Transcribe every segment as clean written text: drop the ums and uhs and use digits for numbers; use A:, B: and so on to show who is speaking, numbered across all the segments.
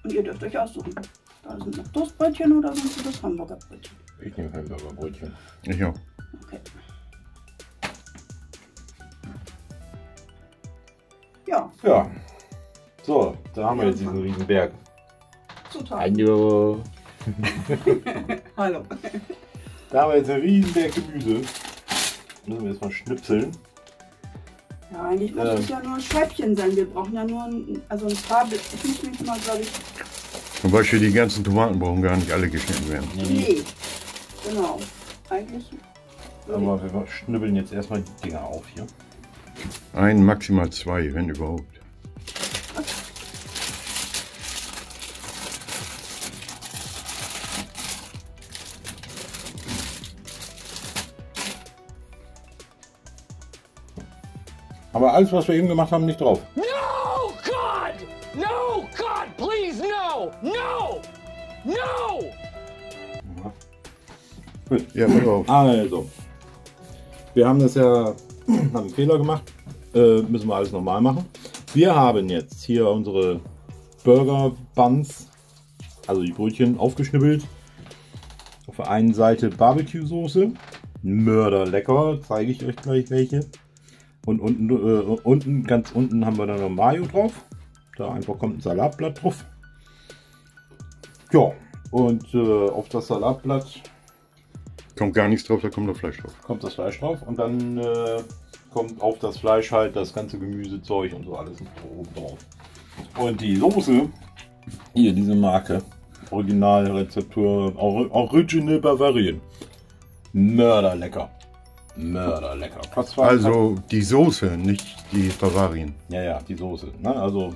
A: Und ihr dürft euch aussuchen. Da sind noch Toastbrötchen oder sonst das Hamburgerbrötchen.
B: Ich nehme Hamburgerbrötchen.
C: Ich auch.
A: Okay. Ja,
B: Ja. So, da haben wir jetzt diesen riesen Berg.
A: Zutaten.
B: Hallo.
A: Hallo.
B: Da haben wir jetzt einen riesen Berg Gemüse. Müssen wir jetzt mal schnipseln.
A: Ja, eigentlich muss es ja nur Scheibchen sein. Wir brauchen ja nur ein paar. Ich muss mich mal, glaube ich.
C: Zum Beispiel die ganzen Tomaten brauchen gar nicht alle geschnitten werden.
A: Nee. Genau. Eigentlich.
B: Aber wir schnibbeln jetzt erstmal die Dinger auf hier.
C: Ein, maximal zwei, wenn überhaupt.
B: Aber alles, was wir eben gemacht haben, nicht drauf.
D: No, God! No, God, please, no! No! No!
B: Gut.
C: Ja, pass auf.
B: Also, wir haben das ja, haben einen Fehler gemacht. Müssen wir alles nochmal machen. Wir haben jetzt hier unsere Burger Buns, also die Brötchen, aufgeschnibbelt. Auf der einen Seite Barbecue-Soße. Mörderlecker, zeige ich euch gleich welche. Und unten, ganz unten haben wir dann noch Mayo drauf. Da einfach kommt ein Salatblatt drauf. Ja, und auf das Salatblatt
C: Kommt gar nichts drauf, da kommt noch Fleisch drauf.
B: kommt das Fleisch drauf. Und dann kommt auf das Fleisch halt das ganze Gemüsezeug und so alles oben drauf. Und die Soße, hier diese Marke, Originalrezeptur, Original Bavarian. Mörderlecker. Mörderlecker.
C: Also die Soße, nicht die Bavarian.
B: Ja, ja, die Soße. Ne? Also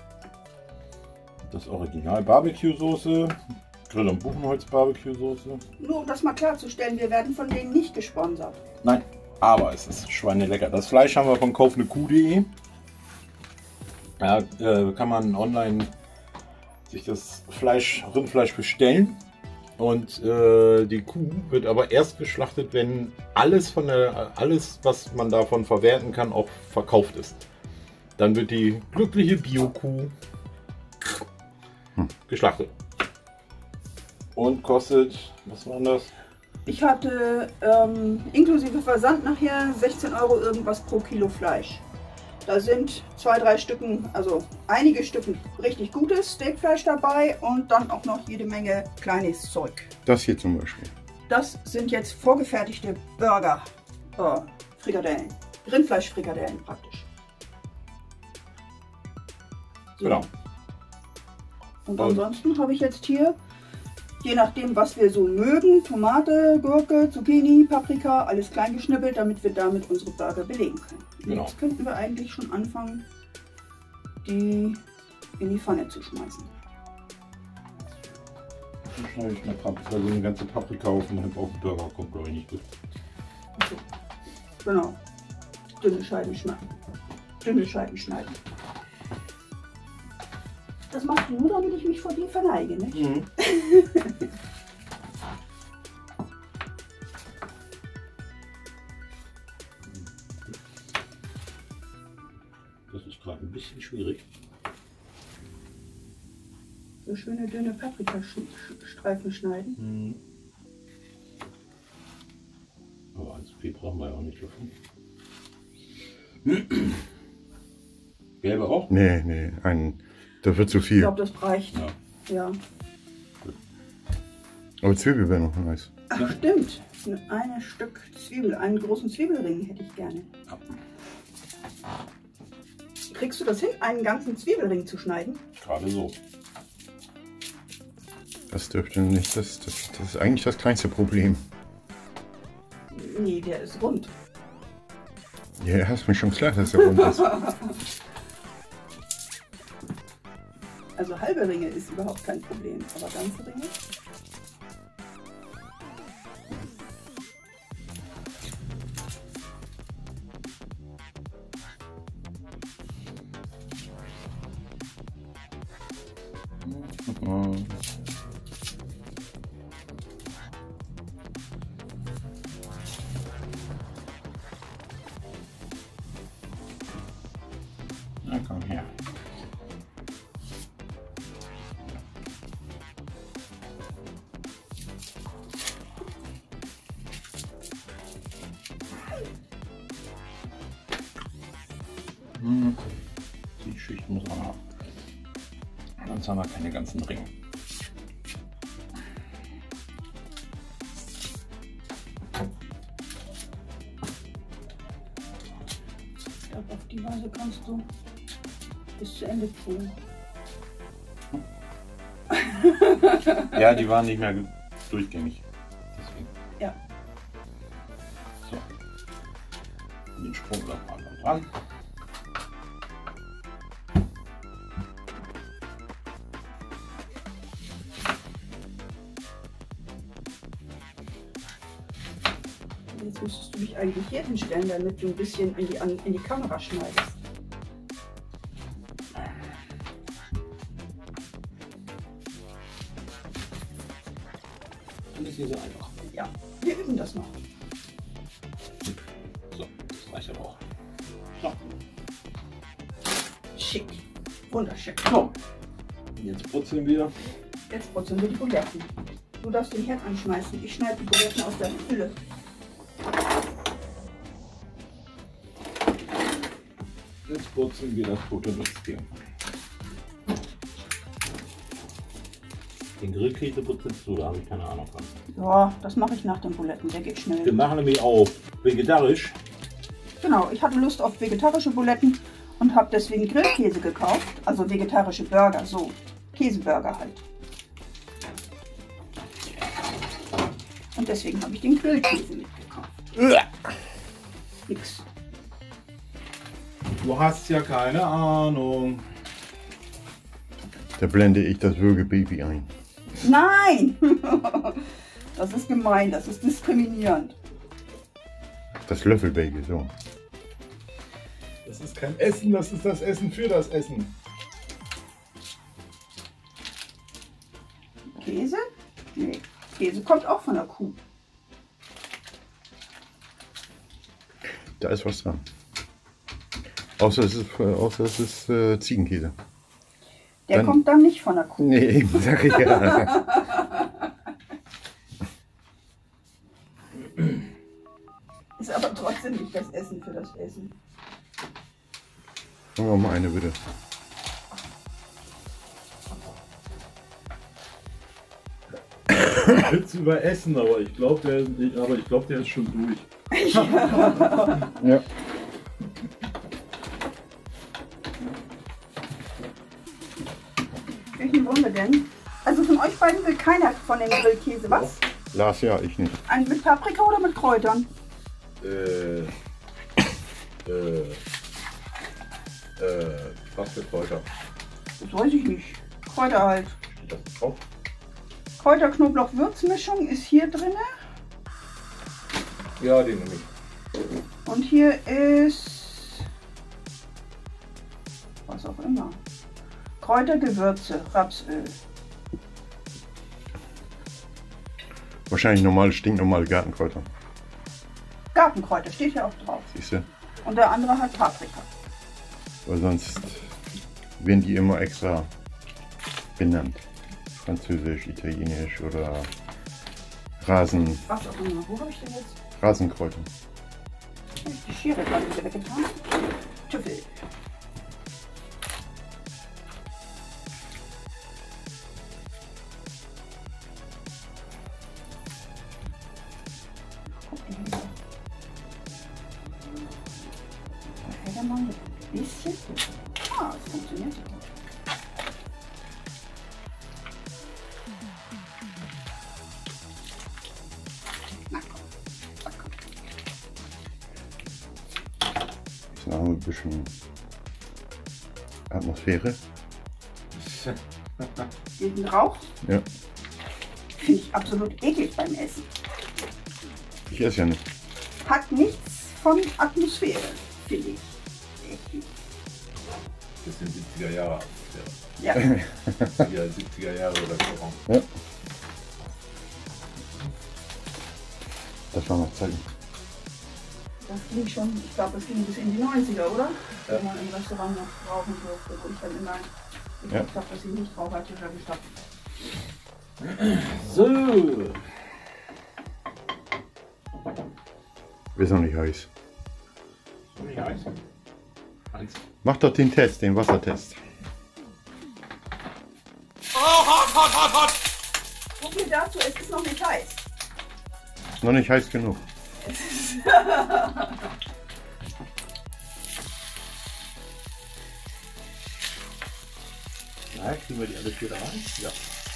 B: das Original Barbecue-Soße, Grill- und Buchenholz-Barbecue-Soße.
A: Nur um das mal klarzustellen, wir werden von denen nicht gesponsert.
B: Nein, aber es ist schweinelecker. Das Fleisch haben wir von kaufnekuh.de. Ja, kann man online sich das Rindfleisch bestellen. Und die Kuh wird aber erst geschlachtet, wenn alles, was man davon verwerten kann, auch verkauft ist. Dann wird die glückliche Bio-Kuh geschlachtet. Und kostet, was war das?
A: Ich hatte inklusive Versand nachher 16 € irgendwas pro Kilo Fleisch. Da sind 2, 3 Stücken, also einige Stücken richtig gutes Steakfleisch dabei und dann auch noch jede Menge kleines Zeug.
C: Das hier zum Beispiel.
A: Das sind jetzt vorgefertigte Burger, Frikadellen, Rindfleischfrikadellen praktisch. So.
B: Genau.
A: Und ansonsten habe ich jetzt hier, je nachdem was wir so mögen, Tomate, Gurke, Zucchini, Paprika, alles klein geschnippelt, damit wir damit unsere Burger belegen können.
B: Genau.
A: Jetzt könnten wir eigentlich schon anfangen, die in die Pfanne zu schmeißen.
B: Dann schneide ich eine Paprika, also eine ganze Paprika auf und auf den Burger kommt, glaube ich, nicht gut.
A: So. Genau. Dünne Scheiben schneiden. Dünne Scheiben schneiden. Das machst du nur, damit ich mich vor dir verneige, nicht?
B: Mhm. Das ist gerade ein bisschen schwierig.
A: So schöne dünne Paprikastreifen schneiden.
B: Mhm. Aber als viel brauchen wir ja auch nicht davon. Gelbe auch?
C: Nee, das wird zu
A: Ich
C: viel.
A: glaube, das reicht.
B: Ja.
A: Ja.
C: Aber Zwiebel wäre noch nice.
A: Ach, stimmt. Ein Stück Zwiebel, einen großen Zwiebelring hätte ich gerne.
B: Ja.
A: Kriegst du das hin, einen ganzen Zwiebelring zu schneiden?
B: Gerade so.
C: Das dürfte nicht, das ist eigentlich das kleinste Problem.
A: Nee, der ist rund.
C: Ja, hast mir schon klar, dass der rund ist.
A: Also halbe Ringe ist überhaupt kein Problem, aber ganze Ringe?
B: Na komm her. Die Schicht muss auch noch. Sonst haben wir keine ganzen Ringe.
A: Ich glaube, auf die Weise kannst du bis zu Ende pulen.
B: Ja, die waren nicht mehr durchgängig. Deswegen.
A: Ja.
B: So. Den Sprungloch mal dran.
A: Jetzt müsstest du dich eigentlich hier hinstellen, damit du ein bisschen in die Kamera schneidest.
B: Dann ist hier so einfach.
A: Ja, wir üben das noch.
B: So, das reicht aber auch. So.
A: Schick. Wunderschön.
B: So. Jetzt brutzeln wir.
A: Jetzt brutzeln wir die Buletten. Du darfst den Herd anschmeißen. Ich schneide die Buletten aus der Fülle.
B: Jetzt brutzeln wir das tote Nutztier. Den Grillkäse brutzelst du, da habe ich keine Ahnung von.
A: Ja, das mache ich nach den Buletten. Der geht
B: Wir
A: schnell.
B: machen nämlich auch vegetarisch.
A: Genau, ich hatte Lust auf vegetarische Buletten und habe deswegen Grillkäse gekauft. Also vegetarische Burger, so. Käseburger halt. Und deswegen habe ich den Grillkäse mitgekauft. Nix.
B: Du hast ja keine Ahnung.
C: Da blende ich das Würgebaby ein.
A: Nein! Das ist gemein, das ist diskriminierend.
C: Das Löffelbaby, so.
B: Das ist kein Essen, das ist das Essen für das Essen.
A: Käse? Nee, Käse kommt auch von der Kuh.
C: Da ist was dran. Außer es ist Ziegenkäse.
A: Der
C: Dann-
A: kommt dann nicht von der Kuh.
C: Nee, eben, sag ich ja.
A: Ist aber trotzdem nicht das Essen für das Essen.
C: Machen wir mal eine, bitte.
B: Witz über Essen, aber ich glaube, der ist schon durch.
C: Ja.
A: Welchen wollen wir denn? Also von euch beiden will keiner von dem Grillkäse was?
C: Lars, ja, ich nicht.
A: Einen mit Paprika oder mit Kräutern?
B: Was für Kräuter?
A: Das weiß ich nicht. Kräuter halt.
B: Steht das drauf?
A: Kräuter, Knoblauch, Würzmischung ist hier drin.
B: Ja, den nehme ich.
A: Und hier ist was auch immer. Kräuter, Gewürze, Rapsöl.
C: Wahrscheinlich normale, stinknormale Gartenkräuter.
A: Gartenkräuter steht hier auch drauf.
C: Siehst du?
A: Und der andere hat Paprika.
C: Weil sonst werden die immer extra benannt. Französisch, Italienisch oder
A: Was auch immer. Wo habe ich denn jetzt?
C: Rasenkräuter.
A: Hab ich die Schere gerade wieder weggetan? Tüffel. Mal ein bisschen. Ah, es funktioniert so gut. Na komm. Na komm.
C: Jetzt machen wir ein bisschen Atmosphäre.
A: Diesen Rauch
C: Ja.
A: finde ich absolut eklig beim Essen.
C: Ich esse ja nicht.
A: Hat nichts von Atmosphäre, finde ich.
B: Das sind 70er Jahre.
A: Ja.
B: 70er Jahre oder so.
C: Ja. Das war noch Zeiten.
A: Das ging schon, ich glaube, das ging bis in die 90er, oder? Wenn man im Restaurant noch rauchen durfte. Und ich dann immer geguckt habe, dass ich nicht rauche, hat Tischer gestoppt.
B: So.
C: Ist noch nicht heiß.
B: Nicht heiß.
C: Mach doch den Test, den Wassertest.
A: So viel dazu, es ist noch nicht heiß.
C: Noch nicht heiß genug.
B: Ja, kriegen wir die alle 4 da rein? Ja.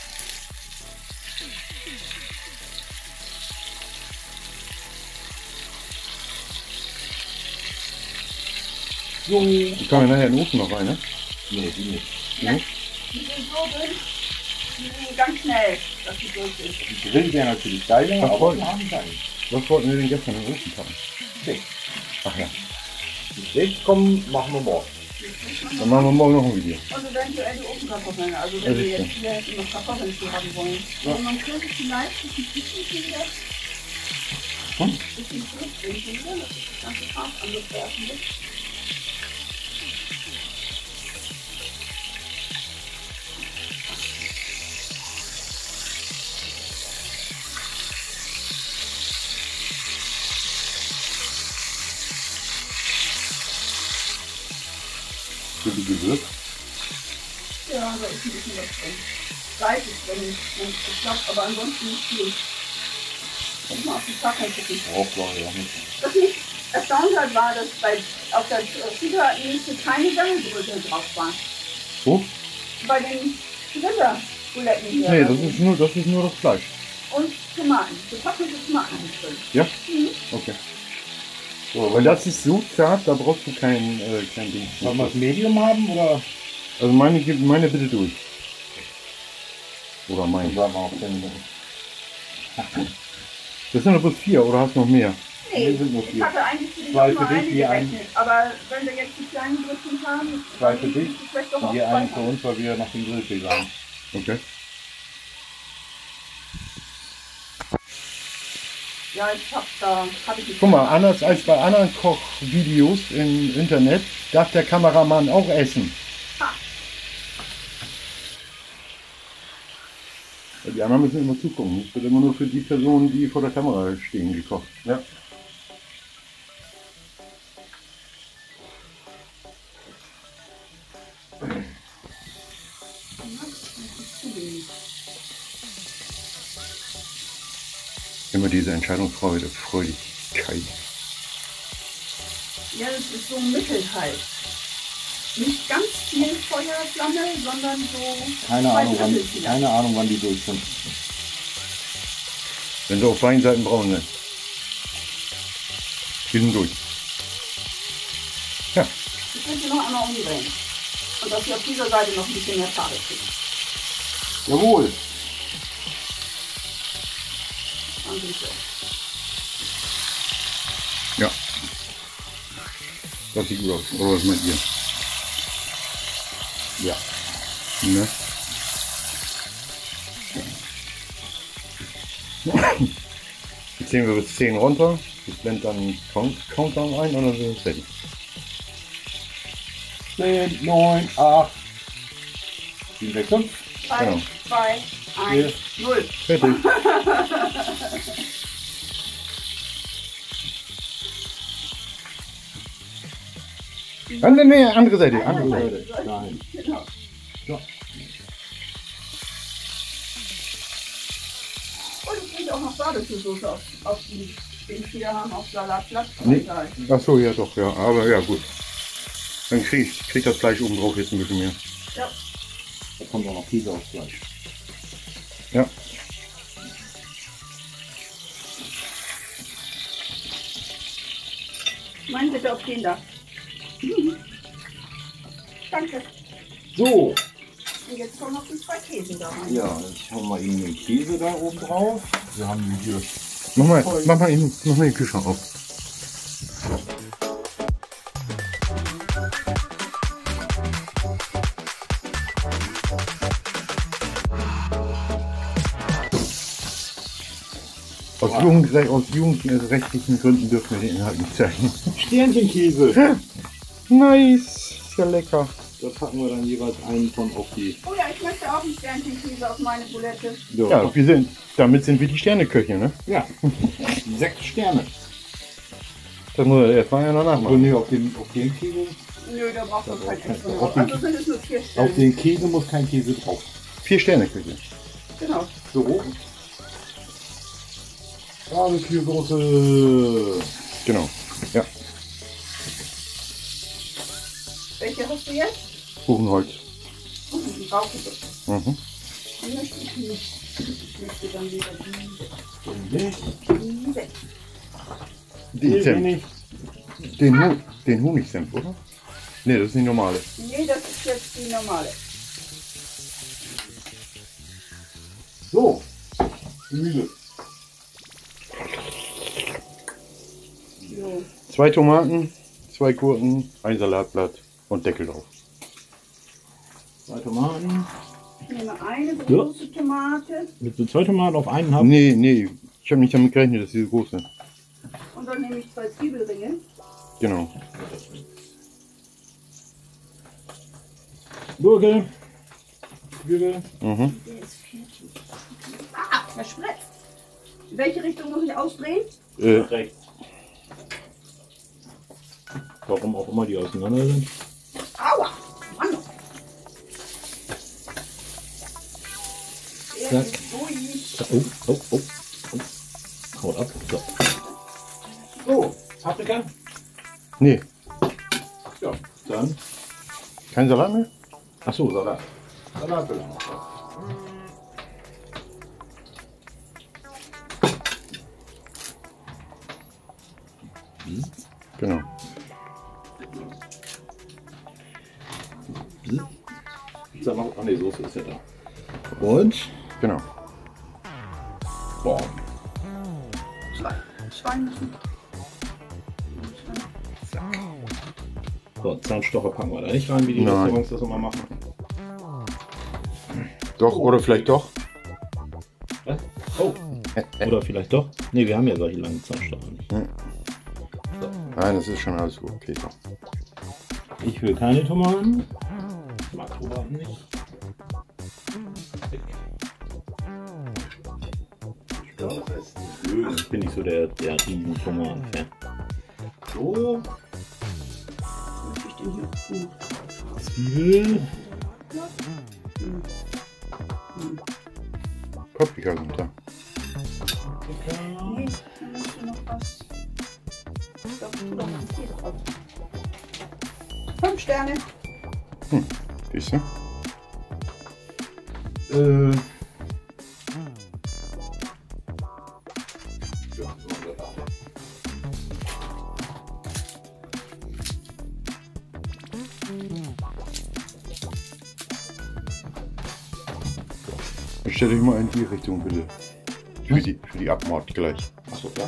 B: So.
C: Die kann man nachher in den Ofen noch rein, ne?
B: Nee, die nicht.
A: Ja. Die sind so dünn, die sind ganz schnell, dass die durch ist.
B: Die Grill wäre natürlich geiler,
C: Was
B: aber
C: wollten-
B: wir haben keinen.
C: Was wollten wir denn gestern in den Ofen packen?
B: Steak.
C: Ach ja.
B: Die Steaks kommen, machen wir morgen.
C: Dann machen wir morgen noch ein Video.
A: Und eventuell die Ofenkartoffeln, also
C: Ja,
A: wenn wir
C: sicher.
A: jetzt hier noch Kartoffeln zu haben wollen.
C: Ja.
A: Und man könnte vielleicht ein bisschen wieder ein bisschen zurückbringen, dass das ganze Fass angewerfen wird.
B: Für die Gewürz.
A: Ja, da ist ein bisschen was drin. Salz ist drin, wenn es klappt, aber ansonsten nicht viel. Guck mal auf die Kacheln gucken.
B: Braucht man ja nicht.
A: Was mich erstaunt hat, war, dass auf der Zutatenliste keine Semmelbrösel drauf waren.
C: Wo?
A: Bei den Rinderbuletten hier.
C: Nee, das ist nur das Fleisch.
A: Und Tomaten. Gepackelte Tomaten sind drin.
C: Ja?
A: Mhm.
C: Okay. So, weil das ist so zart, da brauchst du kein Ding.
B: Wollen wir das Medium haben oder?
C: Also meine bitte durch. Oder
B: Dann
C: meine.
B: sagen wir auch 10 Minuten.
C: Das sind doch bloß 4 oder hast du noch mehr?
A: Nee,
B: Wir sind nur
A: ich
B: 4.
A: hatte eigentlich für die
B: Zwei
A: nur
B: für dich,
A: eine
B: je ein.
A: gerechnet. Aber wenn wir jetzt die kleinen Brötchen haben,
B: Zwei
A: dann
B: für dich
A: ist es vielleicht doch
B: und
A: auch
B: hier einen für
A: zwei.
B: uns, weil wir noch den Grillkäse haben.
C: Okay.
A: Ja, ich hab ich
C: Guck mal, anders als bei anderen Kochvideos im Internet darf der Kameramann auch essen.
A: Ha.
C: Die anderen müssen immer zugucken. Es wird immer nur für die Personen, die vor der Kamera stehen, gekocht.
B: Ja.
C: Immer diese Entscheidungsfreudigkeit.
A: Ja, das ist so mittelheiß. Nicht ganz viel Feuerflamme, sondern so
B: Keine
A: zwei
B: Ahnung,
A: Drittel vielleicht.
B: keine Ahnung, wann die durch sind.
C: Wenn sie auf beiden Seiten braun sind. Die sind durch. Ja,
A: Ich könnte noch einmal umdrehen. Und dass wir auf dieser Seite noch ein bisschen mehr Farbe kriegen.
B: Jawohl.
A: Dann sind wir.
C: ja. Das sieht gut aus. Oder was meint ihr?
B: Ja.
C: Ne? Jetzt zählen wir bis 10 runter. Ich blende dann einen Countdown ein und dann sind wir fertig.
B: 10, 9, 8, 7, 6, 5.
A: 3,
C: Genau.
A: 2, 1, 0.
C: Fertig. Nee, andere Seite. Andere Seite.
B: Nein.
A: Genau.
B: So.
A: Und ich kriege auch noch Barbecue-Soße auf den wir hier haben, auf Salatblatt.
C: Nee.
A: Egal.
C: Ach so, ja doch, ja. Aber ja, gut. Dann krieg das Fleisch oben drauf jetzt ein bisschen mehr.
A: Ja.
B: Da kommt auch noch Käse aufs Fleisch.
C: Ja.
A: Mein bitte auf den da. Danke.
B: So.
A: Und jetzt kommen noch die 2 Käse da rein.
B: Ja, ich hau mal eben den Käse da oben drauf. Wir haben hier.
C: Mach mal den Kühlschrank auf. Aus jugendrechtlichen Gründen dürfen wir den Inhalt nicht zeigen.
B: Sternchenkäse.
C: Nice, ist ja lecker.
B: Da packen wir dann jeweils einen von auf die.
A: Oh ja, ich möchte auch ein Sternchen-Käse auf meine Bulette.
B: So.
C: Ja, damit sind wir die Sterneköche, ne?
B: Ja. 6 Sterne.
C: Das muss er erstmal einer
B: Also
C: nachmachen.
B: nee, auf den Käse.
A: Nö, da braucht man kein extra.
B: Auf
A: Also sind es nur 4 Stellen.
B: Auf den Käse muss kein Käse drauf.
C: 4 Sterne Küche.
A: Genau.
B: So. Barbecue-Soße.
C: Genau. Ja.
A: Welche hast du jetzt?
C: Buchenholz.
A: Die brauche ich.
C: Mhm.
A: Die möchte ich nicht. Ich möchte dann wieder
B: Nicht.
A: diese.
C: Den Senf. Den Honigsenf, oder? Ne, das ist die normale.
A: Nee, das ist jetzt die normale.
B: So. Gemüse.
A: So.
C: 2 Tomaten, 2 Gurken, 1 Salatblatt und Deckel drauf.
B: 2 Tomaten.
A: Ich nehme eine große Tomate
B: Willst du 2 Tomaten auf einen haben?
C: Nee, ich habe nicht damit gerechnet, dass diese große.
A: und dann nehme ich 2 Zwiebelringe.
C: Genau.
B: Gurke. Zwiebel.
C: Mhm.
A: Der ist fertig. Ah, verspreckt. In welche Richtung muss ich ausdrehen?
B: Rechts. Warum auch immer die auseinander sind.
A: Aua! Mann! Der
B: Zack.
A: ist durch.
B: Oh. Haut ab. So. So, Paprika.
C: Nee,
B: Ja, dann.
C: kein Salat mehr?
B: Achso, Salat. Salat will ich noch.
C: Genau.
B: Sag mal, oh ne, Soße ist ja da. Und?
C: Genau.
B: Boah.
A: 2 müssen.
B: So, Zahnstocher packen wir da nicht rein, wie die
C: Nein.
B: Restaurants das immer machen.
C: Doch, oder vielleicht doch.
B: Was? Oh. Oder vielleicht doch. Ne, wir haben ja solche langen Zahnstocher nicht.
C: Nein, das ist schon alles gut. Okay, doch.
B: Ich will keine Tomaten. Ich mag Tomaten nicht. Ich bin nicht so der riesen Tomaten-Fan. So.
A: Was möchte ich denn hier?
B: Zwiebel.
C: Paprika sind da.
A: Nee, dann musst du noch was. Doch, tu doch mal hier drauf. 5 Sterne.
C: Siehst du? Stell dich mal in die Richtung bitte. Für die Abmord gleich.
B: Achso, klar.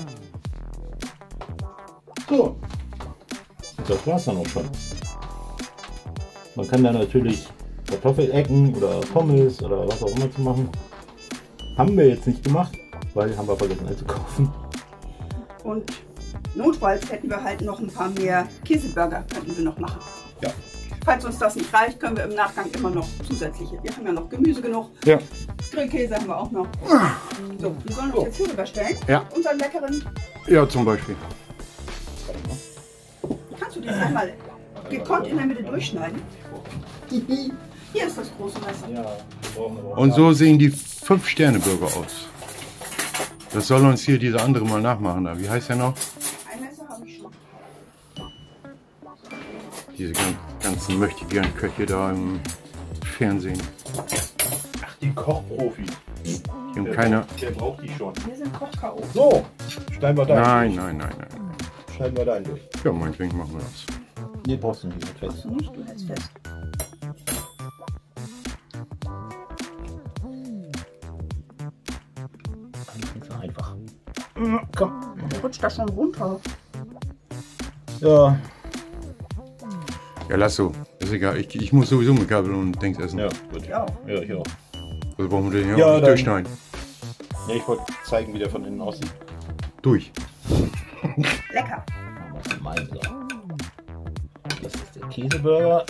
B: So. Und das war's dann auch schon. Man kann da natürlich Kartoffelecken oder Pommes oder was auch immer zu machen. Haben wir jetzt nicht gemacht, weil haben wir vergessen einzukaufen.
A: Und notfalls hätten wir halt noch ein paar mehr Käseburger, könnten wir noch machen.
B: Ja.
A: Falls uns das nicht reicht, können wir im Nachgang immer noch zusätzliche. Wir haben ja noch Gemüse genug.
C: Ja.
A: Grillkäse haben wir auch noch. So, wir sollen uns jetzt hier rüberstellen.
C: Ja.
A: Unseren leckeren.
C: Ja, zum Beispiel.
A: Kannst du den einmal gekonnt in der Mitte durchschneiden? Hier ist das große Messer.
B: Ja,
C: Und so sehen die 5-Sterne-Burger aus. Das soll uns hier dieser andere mal nachmachen. Wie heißt der noch?
A: Ein Messer habe ich schon.
C: Diese ganzen möchtegern Köche da im Fernsehen.
B: Ach, die Kochprofis.
C: Die haben keine.
B: Der braucht die schon.
A: Wir sind Koch-K.O.
B: So, schneiden wir da.
C: Nein.
B: Schneiden wir da durch.
C: Ja, meinetwegen machen wir das.
B: Nee, brauchst du nicht. Fest.
A: Du nicht, du hältst fest.
B: Nicht so einfach. Komm.
A: Der rutscht da schon runter.
B: Ja.
C: Ja, lass so. Ist egal. Ich muss sowieso mit Gabel und Dings essen.
B: Ja, gut.
A: Ja.
B: Ja, ich auch.
C: Also brauchen wir den hier
B: Ja,
C: auch nicht
B: dann-
C: durchschneiden.
B: Ja, ich wollte zeigen, wie der von innen aussieht.
C: Durch.
A: Lecker.
B: Machen wir von meinem so. Das ist der Käseburger.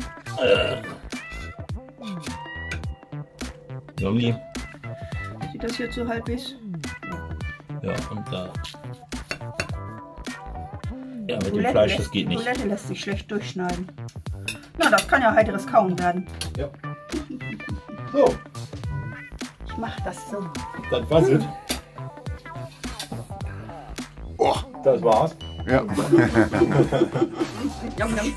B: Yummy.
A: Sieht das jetzt so halbwegs?
B: Ja, und da. Ja, mit dem Fleisch, das geht nicht.
A: Bulette lässt sich schlecht durchschneiden. Na, das kann ja heiteres Kauen werden.
B: Ja. So,
A: Ich mach das so.
B: das war's.
C: Oh,
B: Das war's.
C: ja.
A: Jam, jam.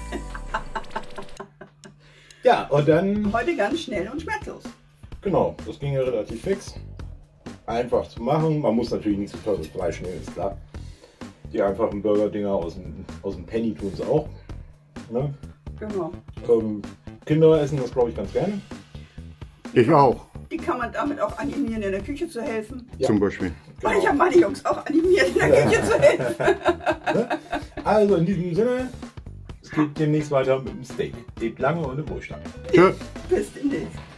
B: Ja, und dann,
A: Heute ganz schnell und schmerzlos.
B: genau, das ging ja relativ fix. Einfach zu machen. Man muss natürlich nicht so teures Fleisch nehmen, ist klar. Die einfachen Burger-Dinger aus dem Penny tun es auch. Ne?
A: Genau.
B: Kinder essen das, glaube ich, ganz gerne.
C: Ich auch,
A: Die kann man damit auch animieren, in der Küche zu helfen.
B: Ja.
C: zum Beispiel.
A: Und ich habe meine Jungs auch animiert, in der Küche zu helfen.
B: Also in diesem Sinne, es geht demnächst weiter mit dem Steak. Lebt lange und im Wohlstand.
C: Tschö.
A: Bis demnächst.